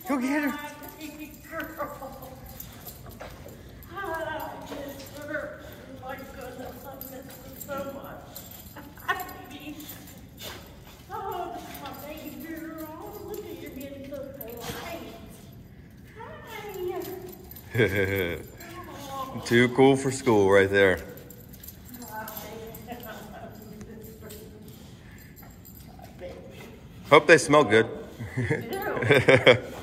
Go get her. My goodness, I miss her so much. Oh, my baby girl. Look at you getting so polite. Hi. Too cool for school right there. Hope they smell good. Ew.